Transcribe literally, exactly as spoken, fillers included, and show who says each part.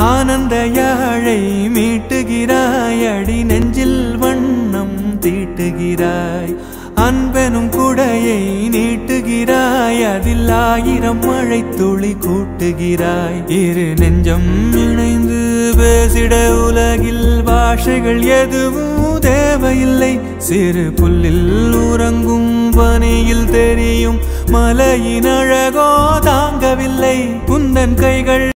Speaker 1: ஆனந்த யாழை மீட்டுகிறாய் அடி நெஞ்சில் வண்ணம் தீட்டுகிறாய் அன்பெனும் குடையை நீட்டுகிறாய் அதில் ஆயிரம் மழை துளி கூட்டுகிறாய் இரு நெஞ்சம் இணைந்து பேசிட உலகில் பாஷைகள் எதுவும் தேவையில்லை சிறு புல்லில் உறங்கும் பனியில் தெரியும் மலையின் அழகோ தாங்கவில்லை உந்தன் கைகள்